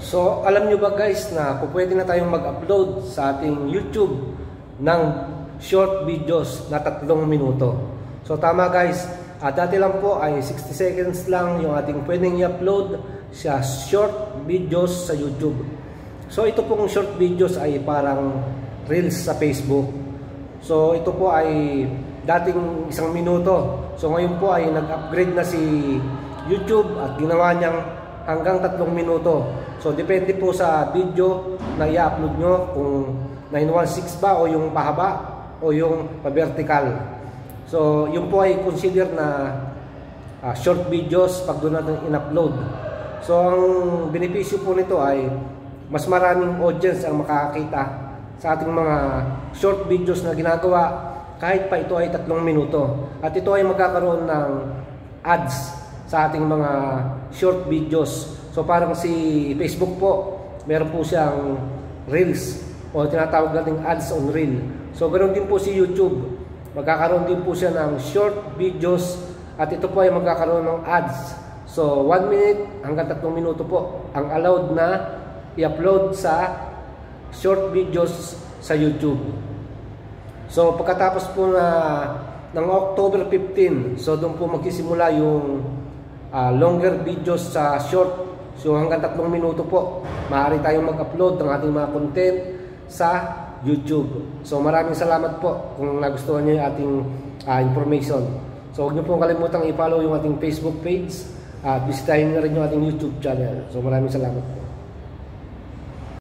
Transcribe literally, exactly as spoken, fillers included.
So, alam nyo ba guys na pwede na tayong mag-upload sa ating YouTube ng short videos na tatlong minuto. So, tama guys, uh, dati lang po ay sixty seconds lang yung ating pwedeng i-upload sa short videos sa YouTube. So, ito pong short videos ay parang reels sa Facebook. So, ito po ay dating isang minuto. So, ngayon po ay nag-upgrade na si YouTube at ginawa niyang hanggang tatlong minuto. So, depende po sa video na i-upload nyo kung nine one six ba o yung pahaba o yung pa-vertical. So, yun po ay consider na uh, short videos pag doon natin in-upload. So, ang benepisyo po nito ay mas maraming audience ang makakakita sa ating mga short videos na ginagawa kahit pa ito ay tatlong minuto. At ito ay magkakaroon ng ads sa ating mga short videos. So parang si Facebook po, meron po siyang reels o tinatawag nating ads on reel. So ganoon din po si YouTube. Magkakaroon din po siya ng short videos at ito po ay magkakaroon ng ads. So one minute hanggang tatlong minuto po ang allowed na i-upload sa short videos sa YouTube. So pagkatapos po na ng October fifteenth, so doon po magsisimula yung uh, longer videos sa short. So hanggang tatlong minuto po, maaari tayong mag-upload ng ating mga content sa YouTube. So maraming salamat po kung nagustuhan niyo yung ating uh, information. So huwag niyo pong kalimutang i-follow yung ating Facebook page at uh, bisitahin niyo rin yung ating YouTube channel. So maraming salamat po.